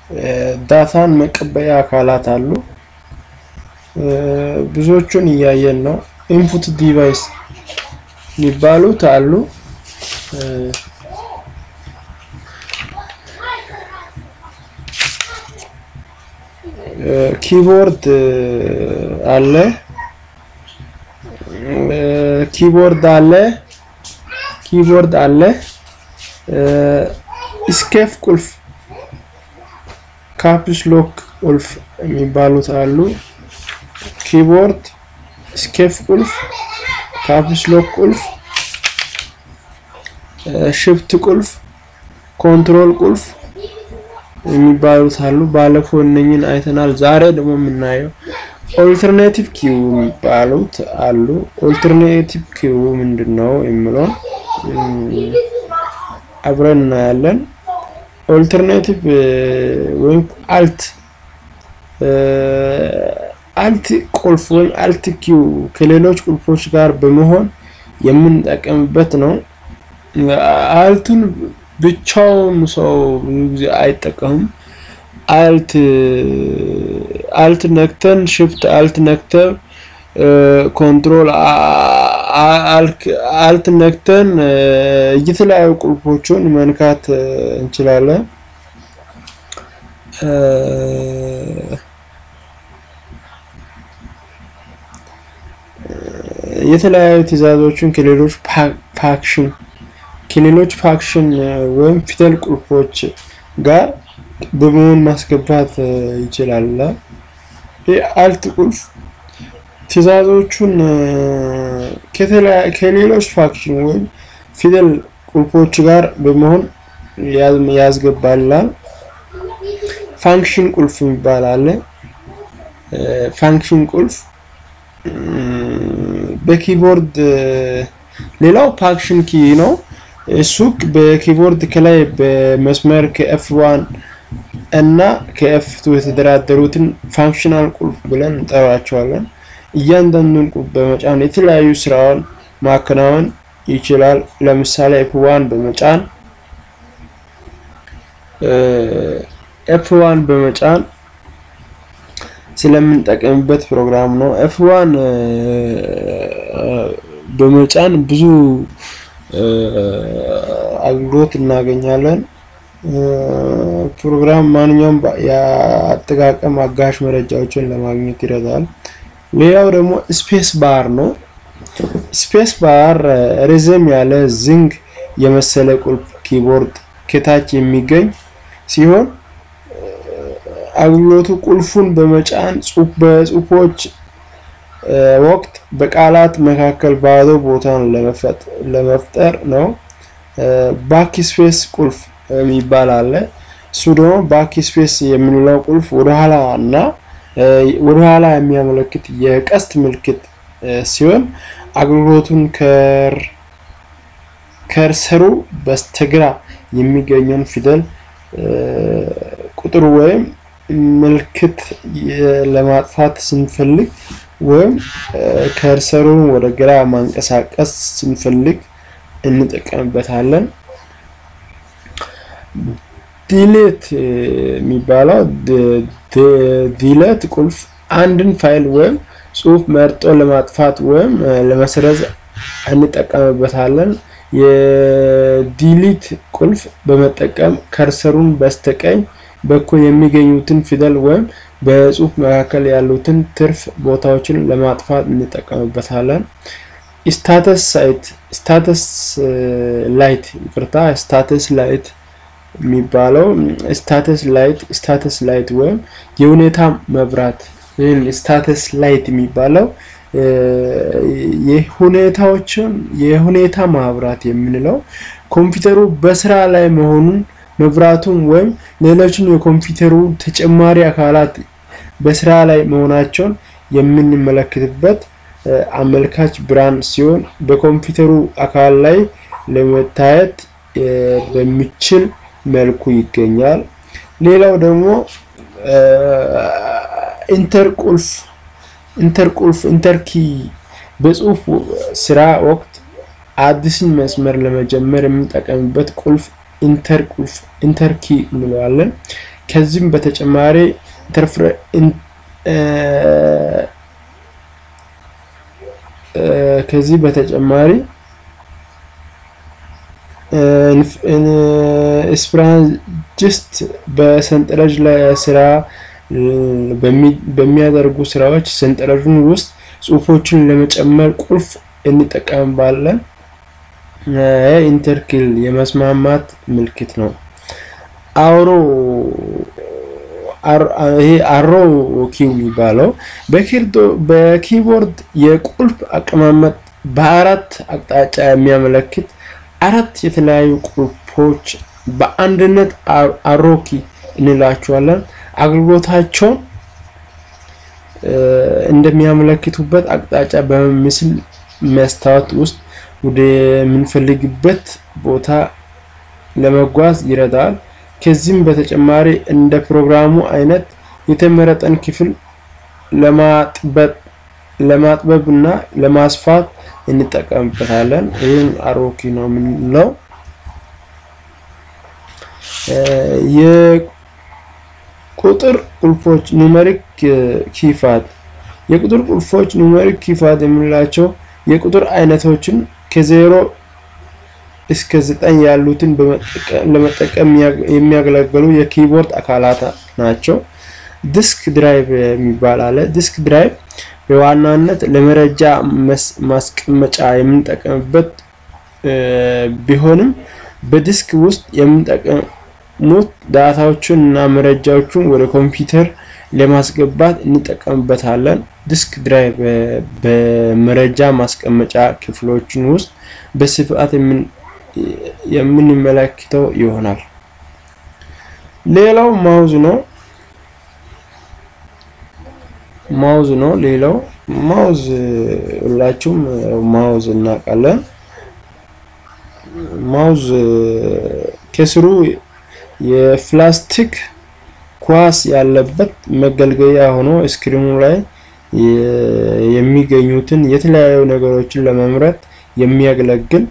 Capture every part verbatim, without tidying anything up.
ዳታን መቀበያ አካላት አሉ ብዙዎቹን ያያየን ነው ኢንፑት ዲቫይስ ይባሉት አሉ ኪቦርድ አለ ኪቦርድ አለ ኪቦርድ አለ ስኬፍ ቁልፍ ካፕስ ሎክ ቁልፍ የሚባሉት አሉ ኪቦርድ ስኬፍ ቁልፍ ካፕስ ሎክ ቁልፍ shift ቁልፍ ኮንትሮል ቁልፍ የሚባሉት አሉ ባለፈው እነኝን አይተናል ዛሬ ደግሞ የምናየው ኦልተርኔቲቭ ኪው የሚባሉት አሉ ኦልተርኔቲቭ ኪው ምንድነው የሚለው አብረን እናያለን ኦልተርኔቲቭ ወይም አልት አልት ቁልፍ ወይም አልት ኪው ከሌሎች ቁልፎች ጋር በመሆን የምንጠቀምበት ነው አልቱን ብቻውን ሰው አይጠቀምም alt alt ነክተን shift alt ነክተን control alt alt ነክተን የተለያዩ ቁልፎችን መንካት እንችላለን የተለያዩ ትዕዛዞችን ከሌሎች ፋክሽን ከሌሎች ፋክሽን ወይም ፊደል ቁልፎች ጋር በመሆን ማስገባት ይችላል የአልት ቁልፍ ትዕዛዞቹን ከሌሎች ፋክሽን ወይም ፊደል ቁልፎች ጋር በመሆን ያስገባል ፋንክሽን ቁልፍ ይባላል ፋንክሽን ቁልፍ በኪቦርድ ሌላው ፋንክሽን ኪ ነው ሱቅ በኪቦርድ ከላይ በመስመር ከኤፍ ዋን እና ከኤፍ ቱ የተደራደሩትን ፋንክሽናል ቁልፍ ብለን እንጠራቸዋለን እያንዳንዱን ቁልፍ በመጫን የተለያዩ ስራውን ማከናወን ይችላል ለምሳሌ ኤፍ ዋን በመጫን ኤፍ ዋን በመጫን ስለምንጠቀምበት ፕሮግራም ነው ኤፍ ዋን በመጫን ብዙ አግሎት እናገኛለን ፕሮግራም ማንኛውም ያጠቃቀም አጋሽ መረጃዎችን ለማግኘት ይረዳል ሌላው ደግሞ ስፔስ ባር ነው ስፔስ ባር ረዘም ያለ ዝንግ የመሰለ ቁልፍ ኪቦርድ ከታች የሚገኝ ሲሆን አግሎቱ ቁልፉን በመጫን ጽሁፍ በጽሁፎች ወቅት በቃላት መካከል ባዶ ቦታን ለመፍጠር ነው ባክ ስፔስ ቁልፍ የሚባል እሱ ደግሞ ባክ ስፔስ የምንለው ቁልፍ ወደ ኋላና ወደ ኋላ የሚያመለክት የቀስት ምልክት ሲሆን አግሎቱን ከር ከርሰሩ በስተግራ የሚገኘውን ፊደል ቁጥር ወይም ምልክት ለማጥፋት ስንፈልግ ወይም ከርሰሩን ወደ ግራ ማንቀሳቀስ ስንፈልግ እንጠቀምበታለን ዲሌት የሚባለው ዲሌት ቁልፍ አንድን ፋይል ወይም ጽሁፍ መርጦ ለማጥፋት ወይም ለመስረዝ እንጠቀምበታለን የዲሊት ቁልፍ በመጠቀም ከርሰሩን በስተቀኝ በኩል የሚገኙትን ፊደል ወይም በጽሁፍ መካከል ያሉትን ትርፍ ቦታዎችን ለማጥፋት እንጠቀምበታለን ስታተስ ሳይት ስታተስ ላይት ይቅርታ ስታተስ ላይት የሚባለው ስታተስ ላይት ስታተስ ላይት ወይም የሁኔታ መብራት ይሄን ስታተስ ላይት የሚባለው የሁኔታዎችን የሁኔታ ማብራት የምንለው ኮምፒውተሩ በስራ ላይ መሆኑን መብራቱን ወይም ሌሎችን የኮምፒውተሩ ተጨማሪ አካላት በስራ ላይ መሆናቸውን የምንመለከትበት አመልካች ብርሃን ሲሆን በኮምፒውተሩ አካል ላይ ለመታየት በሚችል መልኩ ይገኛል ሌላው ደግሞ ኢንተር ቁልፍ ኢንተር ቁልፍ ኢንተር ኪ በጽሁፍ ስራ ወቅት አዲስን መስመር ለመጀመር የምንጠቀምበት ቁልፍ ኢንተር ቁልፍ ኢንተር ኪ እንለዋለን ከዚህም በተጨማሪ ኢንተርፍረ ከዚህ በተጨማሪ ስፕራንጅስት በሰንጠረዥ ላይ ስራ በሚያደርጉ ስራዎች ሰንጠረዡን ውስጥ ጽሁፎችን ለመጨመር ቁልፍ እንጠቀምባለን። ኢንተርኪል የመስማማት ምልክት ነው። አውሮ ይሄ አሮ ኪው የሚባለው በኪቦርድ የቁልፍ አቀማመጥ በአራት አቅጣጫ የሚያመለክት አራት የተለያዩ ቁልፎች በአንድነት አሮ ኪ እንላቸዋለን። አገልግሎታቸው እንደሚያመለክቱበት አቅጣጫ በምስል መስታወት ውስጥ ወደ ምንፈልግበት ቦታ ለመጓዝ ይረዳል። ከዚህም በተጨማሪ እንደ ፕሮግራሙ አይነት የተመረጠን ክፍል ለማጥበብ ለማጥበብና ለማስፋት እንጠቀምበታለን። ይሄን አሮኪ ነው የምንለው። የቁጥር ቁልፎች ኑሜሪክ ኪፋት የቁጥር ቁልፎች ኑሜሪክ ኪፋት የምንላቸው የቁጥር አይነቶችን ከዜሮ እስከ ዘጠኝ ያሉትን ለመጠቀም የሚያገለግሉ የኪቦርድ አካላት ናቸው። ዲስክ ድራይቭ የሚባል አለ። ዲስክ ድራይቭ በዋናነት ለመረጃ ማስቀመጫ የምንጠቀምበት ቢሆንም በዲስክ ውስጥ የምንጠቀሙት ዳታዎችን እና መረጃዎችን ወደ ኮምፒውተር ለማስገባት እንጠቀምበታለን። ዲስክ ድራይቭ በመረጃ ማስቀመጫ ክፍሎችን ውስጥ በስፋት የምን የምንመለከተው ይሆናል። ሌላው ማውዝ ነው። ማውዝ ነው ሌላው ማውዝ ሁላችሁም ማውዝ እናውቃለን። ማውዝ ከስሩ የፕላስቲክ ኳስ ያለበት መገልገያ ሆኖ ስክሪኑ ላይ የሚገኙትን የተለያዩ ነገሮችን ለመምረጥ የሚያገለግል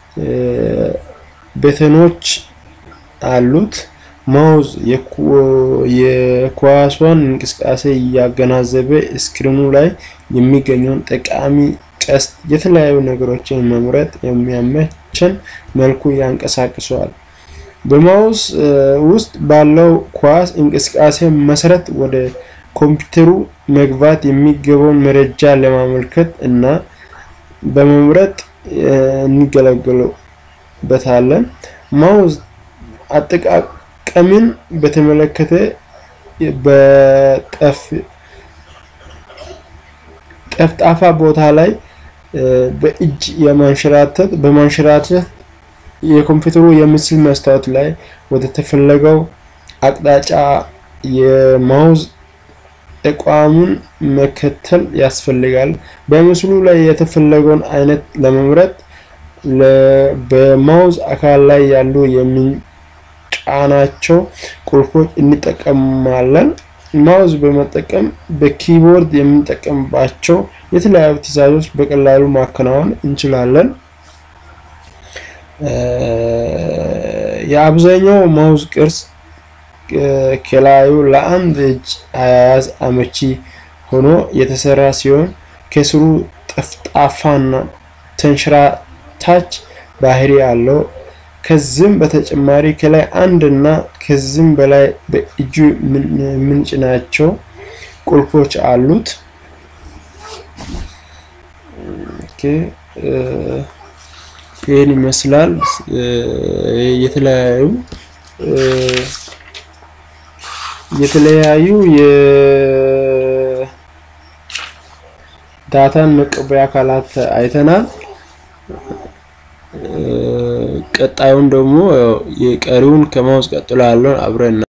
በተኖች አሉት። ማውዝ የኳሷን እንቅስቃሴ ያገናዘበ ስክሪኑ ላይ የሚገኙን ጠቃሚ ቀስት የተለያዩ ነገሮችን መምረጥ የሚያመቸን መልኩ ያንቀሳቅሰዋል። በማውዝ ውስጥ ባለው ኳስ እንቅስቃሴ መሰረት ወደ ኮምፒውተሩ መግባት የሚገባውን መረጃ ለማመልከት እና በመምረጥ እንገለገልበታለን። ማውዝ አጠቃቀምን በተመለከተ በጠፍ ጠፍጣፋ ቦታ ላይ በእጅ የማንሸራተት በማንሸራተት የኮምፒውተሩ የምስል መስታወት ላይ ወደ ተፈለገው አቅጣጫ የማውዝ ተቋሙን መከተል ያስፈልጋል። በምስሉ ላይ የተፈለገውን አይነት ለመምረጥ በማውዝ አካል ላይ ያሉ የሚጫናቸው ቁልፎች እንጠቀማለን። ማውዝ በመጠቀም በኪቦርድ የምንጠቀምባቸው የተለያዩ ትዕዛዞች በቀላሉ ማከናወን እንችላለን። የአብዛኛው ማውዝ ቅርጽ ከላዩ ለአንድ እጅ አያያዝ አመቺ ሆኖ የተሰራ ሲሆን ከስሩ ጠፍጣፋና ተንሸራታች ባህሪ አለው። ከዚህም በተጨማሪ ከላይ አንድ እና ከዚህም በላይ በእጁ ምንጭናቸው ቁልፎች አሉት። ኦኬ ይሄን ይመስላል። የተለያዩ የተለያዩ የዳታን መቀበያ አካላት አይተናል። ቀጣዩን ደግሞ የቀሪውን ከማውዝ ቀጥሎ ያለውን አብረን